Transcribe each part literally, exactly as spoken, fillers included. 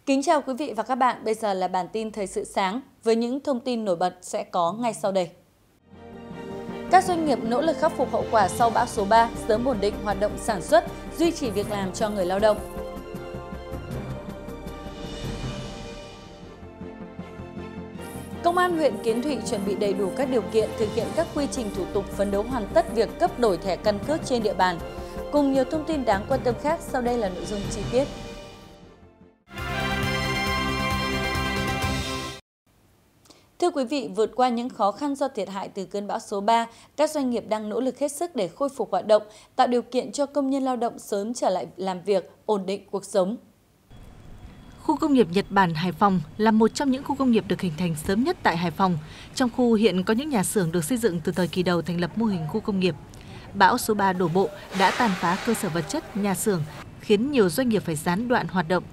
Kính chào quý vị và các bạn, bây giờ là bản tin Thời sự sáng với những thông tin nổi bật sẽ có ngay sau đây. Các doanh nghiệp nỗ lực khắc phục hậu quả sau bão số ba, sớm ổn định hoạt động sản xuất, duy trì việc làm cho người lao động. Công an huyện Kiến Thụy chuẩn bị đầy đủ các điều kiện thực hiện các quy trình thủ tục phấn đấu hoàn tất việc cấp đổi thẻ căn cước trên địa bàn. Cùng nhiều thông tin đáng quan tâm khác, sau đây là nội dung chi tiết. Thưa quý vị, vượt qua những khó khăn do thiệt hại từ cơn bão số ba, các doanh nghiệp đang nỗ lực hết sức để khôi phục hoạt động, tạo điều kiện cho công nhân lao động sớm trở lại làm việc, ổn định cuộc sống. Khu công nghiệp Nhật Bản Hải Phòng là một trong những khu công nghiệp được hình thành sớm nhất tại Hải Phòng. Trong khu hiện có những nhà xưởng được xây dựng từ thời kỳ đầu thành lập mô hình khu công nghiệp. Bão số ba đổ bộ đã tàn phá cơ sở vật chất, nhà xưởng, khiến nhiều doanh nghiệp phải gián đoạn hoạt động.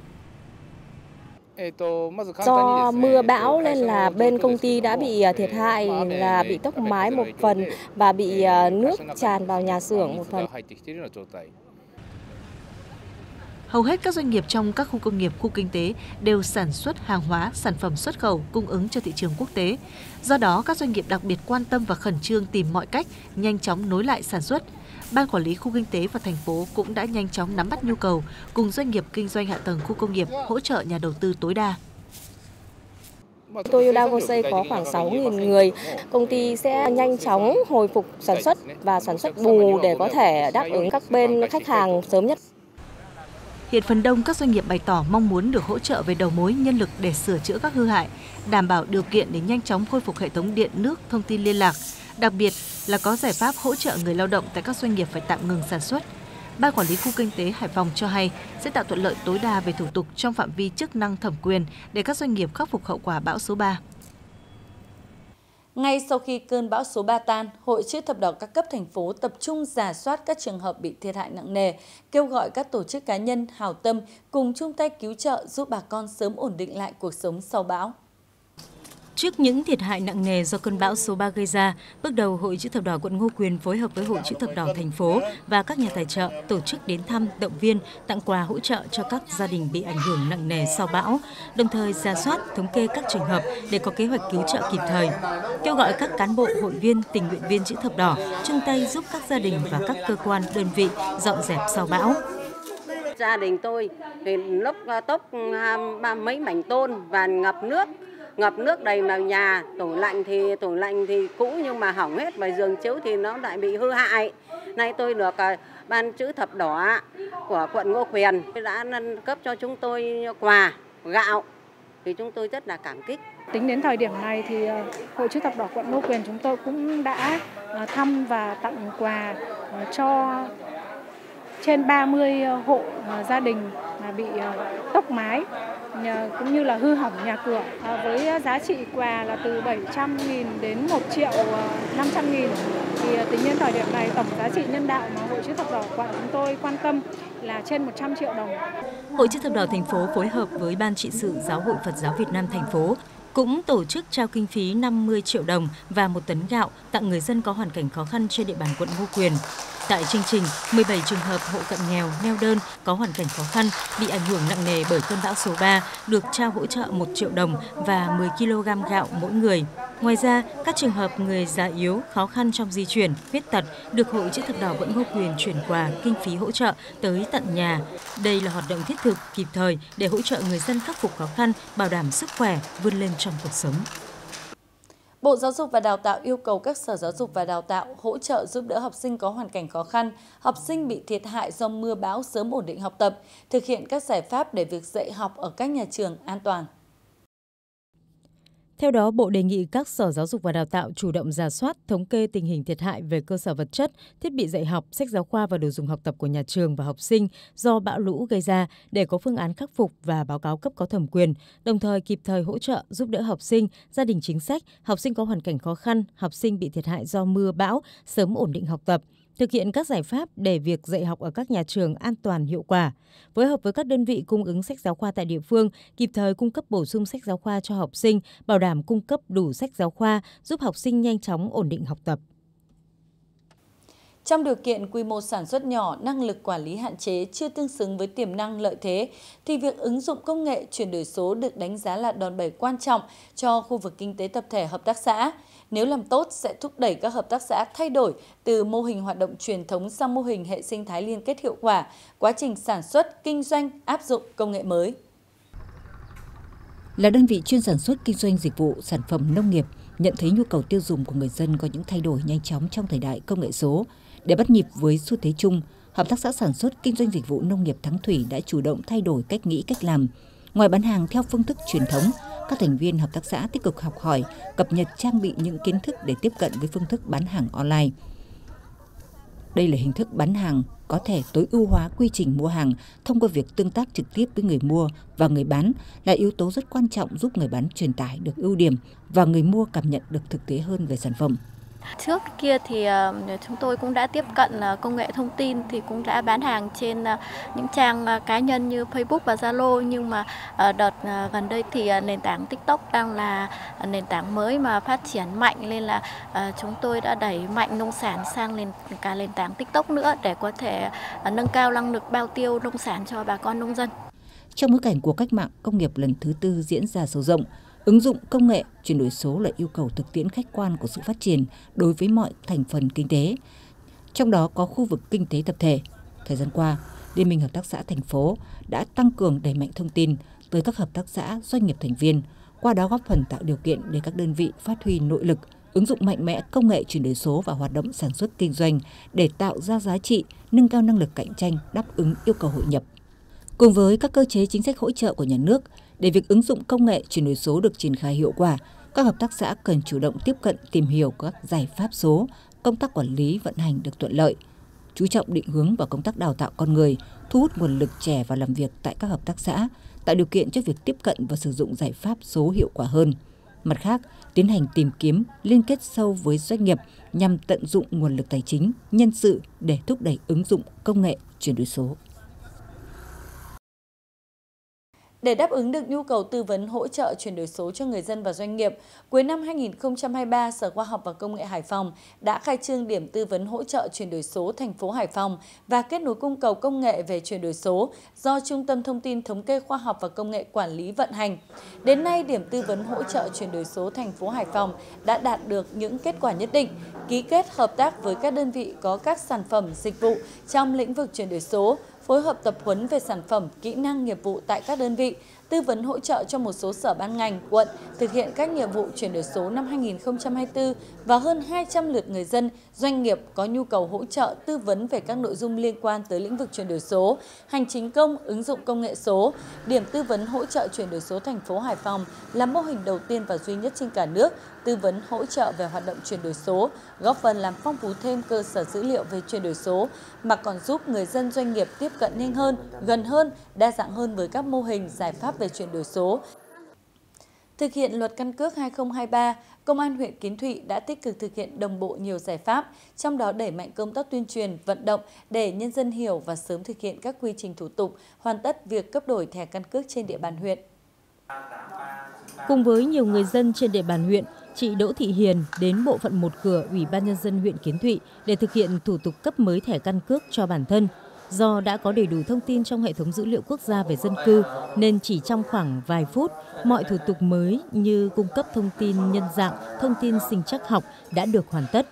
Do mưa bão nên là bên công ty đã bị thiệt hại là bị tốc mái một phần và bị nước tràn vào nhà xưởng một phần. Hầu hết các doanh nghiệp trong các khu công nghiệp, khu kinh tế đều sản xuất hàng hóa, sản phẩm xuất khẩu cung ứng cho thị trường quốc tế. Do đó, các doanh nghiệp đặc biệt quan tâm và khẩn trương tìm mọi cách nhanh chóng nối lại sản xuất. Ban quản lý khu kinh tế và thành phố cũng đã nhanh chóng nắm bắt nhu cầu, cùng doanh nghiệp kinh doanh hạ tầng khu công nghiệp hỗ trợ nhà đầu tư tối đa. Toyota Gosei có khoảng sáu nghìn người. Công ty sẽ nhanh chóng hồi phục sản xuất và sản xuất bù để có thể đáp ứng các bên khách hàng sớm nhất. Hiện phần đông các doanh nghiệp bày tỏ mong muốn được hỗ trợ về đầu mối nhân lực để sửa chữa các hư hại, đảm bảo điều kiện để nhanh chóng khôi phục hệ thống điện nước, thông tin liên lạc. Đặc biệt là có giải pháp hỗ trợ người lao động tại các doanh nghiệp phải tạm ngừng sản xuất. Ban quản lý khu kinh tế Hải Phòng cho hay sẽ tạo thuận lợi tối đa về thủ tục trong phạm vi chức năng thẩm quyền để các doanh nghiệp khắc phục hậu quả bão số ba. Ngay sau khi cơn bão số ba tan, Hội Chữ thập đỏ các cấp thành phố tập trung rà soát các trường hợp bị thiệt hại nặng nề, kêu gọi các tổ chức cá nhân hảo tâm cùng chung tay cứu trợ giúp bà con sớm ổn định lại cuộc sống sau bão. Trước những thiệt hại nặng nề do cơn bão số ba gây ra, bước đầu Hội Chữ thập đỏ quận Ngô Quyền phối hợp với Hội Chữ thập đỏ thành phố và các nhà tài trợ tổ chức đến thăm, động viên, tặng quà hỗ trợ cho các gia đình bị ảnh hưởng nặng nề sau bão, đồng thời rà soát, thống kê các trường hợp để có kế hoạch cứu trợ kịp thời. Kêu gọi các cán bộ, hội viên, tình nguyện viên Chữ thập đỏ chung tay giúp các gia đình và các cơ quan, đơn vị dọn dẹp sau bão. Gia đình tôi thì lúc tốc mấy mảnh tôn và ngập nước. Ngập nước đầy vào nhà, tủ lạnh thì tủ lạnh thì cũ nhưng mà hỏng hết, và giường chiếu thì nó lại bị hư hại. Nay tôi được uh, Ban Chữ thập đỏ của quận Ngô Quyền đã nâng cấp cho chúng tôi quà gạo, thì chúng tôi rất là cảm kích. Tính đến thời điểm này thì Hội Chữ thập đỏ quận Ngô Quyền chúng tôi cũng đã uh, thăm và tặng quà uh, cho trên ba mươi hộ uh, gia đình uh, bị uh, tốc mái cũng như là hư hỏng nhà cửa, à, với giá trị quà là từ bảy trăm nghìn đến một triệu năm trăm nghìn. Thì tính đến thời điểm này tổng giá trị nhân đạo mà Hội Chữ thập đỏ quận chúng tôi quan tâm là trên một trăm triệu đồng. Hội Chữ thập đỏ thành phố phối hợp với Ban trị sự Giáo hội Phật giáo Việt Nam thành phố cũng tổ chức trao kinh phí năm mươi triệu đồng và một tấn gạo tặng người dân có hoàn cảnh khó khăn trên địa bàn quận Ngô Quyền. Tại chương trình, mười bảy trường hợp hộ cận nghèo, neo đơn có hoàn cảnh khó khăn bị ảnh hưởng nặng nề bởi cơn bão số ba được trao hỗ trợ một triệu đồng và mười ki lô gam gạo mỗi người. Ngoài ra, các trường hợp người già yếu, khó khăn trong di chuyển, khuyết tật được Hội Chữ thập đỏ quận Ngô Quyền chuyển quà, kinh phí hỗ trợ tới tận nhà. Đây là hoạt động thiết thực, kịp thời để hỗ trợ người dân khắc phục khó khăn, bảo đảm sức khỏe, vươn lên trong cuộc sống. Bộ Giáo dục và Đào tạo yêu cầu các sở giáo dục và đào tạo hỗ trợ giúp đỡ học sinh có hoàn cảnh khó khăn, học sinh bị thiệt hại do mưa bão sớm ổn định học tập, thực hiện các giải pháp để việc dạy học ở các nhà trường an toàn. Theo đó, Bộ đề nghị các sở giáo dục và đào tạo chủ động rà soát, thống kê tình hình thiệt hại về cơ sở vật chất, thiết bị dạy học, sách giáo khoa và đồ dùng học tập của nhà trường và học sinh do bão lũ gây ra để có phương án khắc phục và báo cáo cấp có thẩm quyền, đồng thời kịp thời hỗ trợ giúp đỡ học sinh, gia đình chính sách, học sinh có hoàn cảnh khó khăn, học sinh bị thiệt hại do mưa bão sớm ổn định học tập. Thực hiện các giải pháp để việc dạy học ở các nhà trường an toàn hiệu quả, phối hợp với các đơn vị cung ứng sách giáo khoa tại địa phương, kịp thời cung cấp bổ sung sách giáo khoa cho học sinh, bảo đảm cung cấp đủ sách giáo khoa, giúp học sinh nhanh chóng ổn định học tập. Trong điều kiện quy mô sản xuất nhỏ, năng lực quản lý hạn chế, chưa tương xứng với tiềm năng lợi thế, thì việc ứng dụng công nghệ chuyển đổi số được đánh giá là đòn bẩy quan trọng cho khu vực kinh tế tập thể hợp tác xã. Nếu làm tốt sẽ thúc đẩy các hợp tác xã thay đổi từ mô hình hoạt động truyền thống sang mô hình hệ sinh thái liên kết hiệu quả, quá trình sản xuất, kinh doanh, áp dụng công nghệ mới. Là đơn vị chuyên sản xuất kinh doanh dịch vụ, sản phẩm nông nghiệp, nhận thấy nhu cầu tiêu dùng của người dân có những thay đổi nhanh chóng trong thời đại công nghệ số. Để bắt nhịp với xu thế chung, Hợp tác xã sản xuất kinh doanh dịch vụ nông nghiệp Thắng Thủy đã chủ động thay đổi cách nghĩ, cách làm. Ngoài bán hàng theo phương thức truyền thống, các thành viên hợp tác xã tích cực học hỏi, cập nhật, trang bị những kiến thức để tiếp cận với phương thức bán hàng online. Đây là hình thức bán hàng có thể tối ưu hóa quy trình mua hàng thông qua việc tương tác trực tiếp với người mua và người bán là yếu tố rất quan trọng giúp người bán truyền tải được ưu điểm và người mua cảm nhận được thực tế hơn về sản phẩm. Trước kia thì chúng tôi cũng đã tiếp cận công nghệ thông tin thì cũng đã bán hàng trên những trang cá nhân như Facebook và Zalo, nhưng mà đợt gần đây thì nền tảng TikTok đang là nền tảng mới mà phát triển mạnh, nên là chúng tôi đã đẩy mạnh nông sản sang lên cả nền tảng TikTok nữa để có thể nâng cao năng lực bao tiêu nông sản cho bà con nông dân. Trong bối cảnh của cách mạng công nghiệp lần thứ tư diễn ra sâu rộng, ứng dụng công nghệ, chuyển đổi số là yêu cầu thực tiễn khách quan của sự phát triển đối với mọi thành phần kinh tế, trong đó có khu vực kinh tế tập thể. Thời gian qua, Liên minh Hợp tác xã thành phố đã tăng cường đẩy mạnh thông tin tới các hợp tác xã, doanh nghiệp thành viên, qua đó góp phần tạo điều kiện để các đơn vị phát huy nội lực, ứng dụng mạnh mẽ công nghệ chuyển đổi số vào hoạt động sản xuất kinh doanh để tạo ra giá trị, nâng cao năng lực cạnh tranh, đáp ứng yêu cầu hội nhập. Cùng với các cơ chế chính sách hỗ trợ của nhà nước, để việc ứng dụng công nghệ chuyển đổi số được triển khai hiệu quả, các hợp tác xã cần chủ động tiếp cận, tìm hiểu các giải pháp số, công tác quản lý vận hành được thuận lợi, chú trọng định hướng vào công tác đào tạo con người, thu hút nguồn lực trẻ vào làm việc tại các hợp tác xã, tạo điều kiện cho việc tiếp cận và sử dụng giải pháp số hiệu quả hơn. Mặt khác, tiến hành tìm kiếm, liên kết sâu với doanh nghiệp nhằm tận dụng nguồn lực tài chính, nhân sự để thúc đẩy ứng dụng công nghệ chuyển đổi số. Để đáp ứng được nhu cầu tư vấn hỗ trợ chuyển đổi số cho người dân và doanh nghiệp, cuối năm hai nghìn không trăm hai mươi ba, Sở Khoa học và Công nghệ Hải Phòng đã khai trương điểm tư vấn hỗ trợ chuyển đổi số thành phố Hải Phòng và kết nối cung cầu công nghệ về chuyển đổi số do Trung tâm Thông tin Thống kê Khoa học và Công nghệ quản lý vận hành. Đến nay, điểm tư vấn hỗ trợ chuyển đổi số thành phố Hải Phòng đã đạt được những kết quả nhất định, ký kết hợp tác với các đơn vị có các sản phẩm, dịch vụ trong lĩnh vực chuyển đổi số, phối hợp tập huấn về sản phẩm, kỹ năng nghiệp vụ tại các đơn vị, tư vấn hỗ trợ cho một số sở ban ngành, quận thực hiện các nhiệm vụ chuyển đổi số năm hai nghìn không trăm hai mươi tư và hơn hai trăm lượt người dân, doanh nghiệp có nhu cầu hỗ trợ tư vấn về các nội dung liên quan tới lĩnh vực chuyển đổi số, hành chính công, ứng dụng công nghệ số. Điểm tư vấn hỗ trợ chuyển đổi số thành phố Hải Phòng là mô hình đầu tiên và duy nhất trên cả nước tư vấn hỗ trợ về hoạt động chuyển đổi số, góp phần làm phong phú thêm cơ sở dữ liệu về chuyển đổi số, mà còn giúp người dân doanh nghiệp tiếp cận nhanh hơn, gần hơn, đa dạng hơn với các mô hình, giải pháp về chuyển đổi số. Thực hiện luật căn cước hai nghìn không trăm hai mươi ba, Công an huyện Kiến Thụy đã tích cực thực hiện đồng bộ nhiều giải pháp, trong đó đẩy mạnh công tác tuyên truyền, vận động để nhân dân hiểu và sớm thực hiện các quy trình thủ tục, hoàn tất việc cấp đổi thẻ căn cước trên địa bàn huyện. Cùng với nhiều người dân trên địa bàn huyện, chị Đỗ Thị Hiền đến bộ phận một cửa Ủy ban Nhân dân huyện Kiến Thụy để thực hiện thủ tục cấp mới thẻ căn cước cho bản thân. Do đã có đầy đủ thông tin trong hệ thống dữ liệu quốc gia về dân cư, nên chỉ trong khoảng vài phút, mọi thủ tục mới như cung cấp thông tin nhân dạng, thông tin sinh trắc học đã được hoàn tất.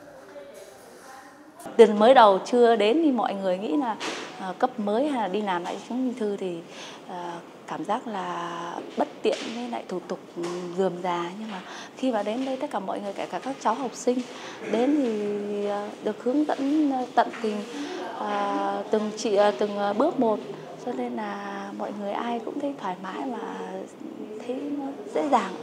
Từ mới đầu chưa đến thì mọi người nghĩ là uh, cấp mới hay là đi làm lại chứng minh thư thì uh, cảm giác là bất tiện với lại thủ tục rườm rà, nhưng mà khi mà đến đây tất cả mọi người, kể cả các cháu học sinh đến thì uh, được hướng dẫn tận tình uh, từng chị uh, từng bước một, cho nên là mọi người ai cũng thấy thoải mái và thấy nó dễ dàng.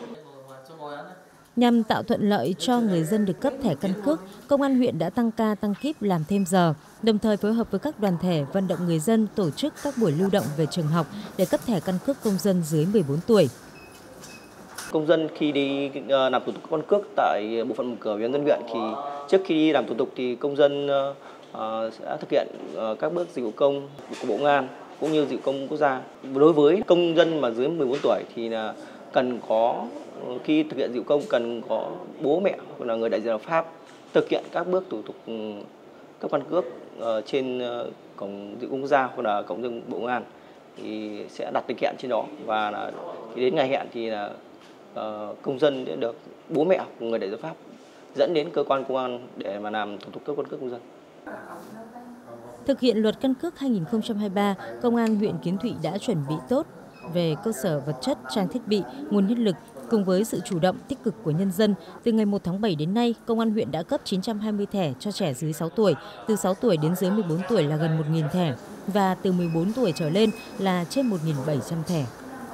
Nhằm tạo thuận lợi cho người dân được cấp thẻ căn cước, Công an huyện đã tăng ca tăng kíp làm thêm giờ, đồng thời phối hợp với các đoàn thể vận động người dân tổ chức các buổi lưu động về trường học để cấp thẻ căn cước công dân dưới mười bốn tuổi. Công dân khi đi làm thủ tục căn cước tại bộ phận một cửa Ủy ban nhân dân huyện thì trước khi đi làm thủ tục thì công dân sẽ thực hiện các bước dịch vụ công của Bộ Công an cũng như dịch vụ công quốc gia. Đối với công dân mà dưới mười bốn tuổi thì là cần có, khi thực hiện dịch vụ công cần có bố mẹ hoặc là người đại diện hợp pháp thực hiện các bước thủ tục cấp căn cước uh, trên uh, cổng dịch vụ quốc gia hoặc là cổng dịch vụ Bộ Công an thì sẽ đặt lịch hẹn trên đó, và là thì đến ngày hẹn thì là uh, công dân sẽ được bố mẹ của người đại diện pháp dẫn đến cơ quan công an để mà làm thủ tục cấp căn cước công dân. Thực hiện luật căn cước hai nghìn không trăm hai mươi ba, Công an huyện Kiến Thụy đã chuẩn bị tốt về cơ sở vật chất, trang thiết bị, nguồn nhân lực. Cùng với sự chủ động, tích cực của nhân dân, từ ngày một tháng bảy đến nay, Công an huyện đã cấp chín trăm hai mươi thẻ cho trẻ dưới sáu tuổi, từ sáu tuổi đến dưới mười bốn tuổi là gần một nghìn thẻ, và từ mười bốn tuổi trở lên là trên một nghìn bảy trăm thẻ.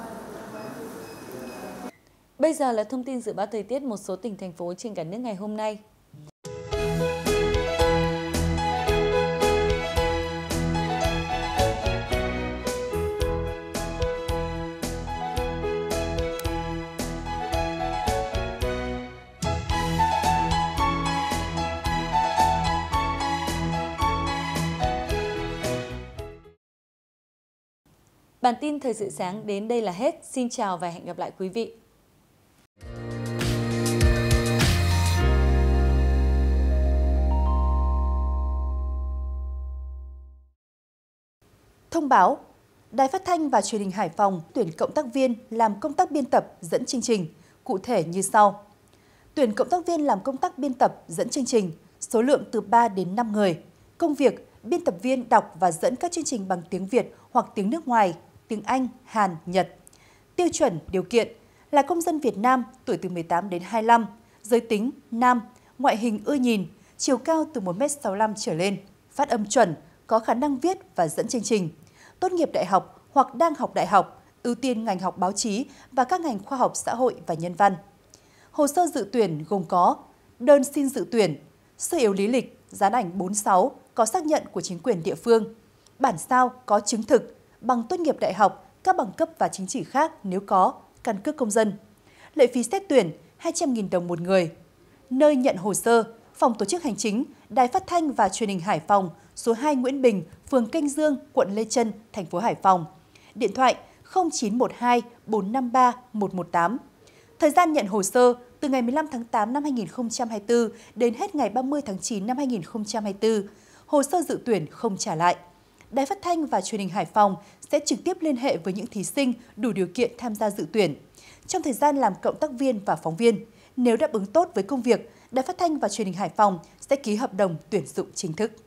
Bây giờ là thông tin dự báo thời tiết một số tỉnh, thành phố trên cả nước ngày hôm nay. Bản tin thời sự sáng đến đây là hết. Xin chào và hẹn gặp lại quý vị. Thông báo, Đài Phát thanh và Truyền hình Hải Phòng tuyển cộng tác viên làm công tác biên tập dẫn chương trình, cụ thể như sau. Tuyển cộng tác viên làm công tác biên tập dẫn chương trình, số lượng từ ba đến năm người. Công việc, biên tập viên đọc và dẫn các chương trình bằng tiếng Việt hoặc tiếng nước ngoài, tiếng Anh, Hàn, Nhật. Tiêu chuẩn, điều kiện là công dân Việt Nam, tuổi từ mười tám đến hai mươi lăm, giới tính, nam, ngoại hình ưa nhìn, chiều cao từ một mét sáu mươi lăm trở lên, phát âm chuẩn, có khả năng viết và dẫn chương trình, tốt nghiệp đại học hoặc đang học đại học, ưu tiên ngành học báo chí và các ngành khoa học xã hội và nhân văn. Hồ sơ dự tuyển gồm có đơn xin dự tuyển, sơ yếu lý lịch, dán ảnh bốn sáu, có xác nhận của chính quyền địa phương, bản sao có chứng thực, bằng tốt nghiệp đại học, các bằng cấp và chứng chỉ khác nếu có, căn cước công dân. Lệ phí xét tuyển hai trăm nghìn đồng một người. Nơi nhận hồ sơ, Phòng Tổ chức Hành chính, Đài Phát thanh và Truyền hình Hải Phòng, số hai Nguyễn Bình, phường Kênh Dương, quận Lê Chân, thành phố Hải Phòng. Điện thoại không chín một hai bốn năm ba một một tám. Thời gian nhận hồ sơ từ ngày mười lăm tháng tám năm hai nghìn không trăm hai mươi tư đến hết ngày ba mươi tháng chín năm hai nghìn không trăm hai mươi tư. Hồ sơ dự tuyển không trả lại. Đài Phát thanh và Truyền hình Hải Phòng sẽ trực tiếp liên hệ với những thí sinh đủ điều kiện tham gia dự tuyển. Trong thời gian làm cộng tác viên và phóng viên, nếu đáp ứng tốt với công việc, Đài Phát thanh và Truyền hình Hải Phòng sẽ ký hợp đồng tuyển dụng chính thức.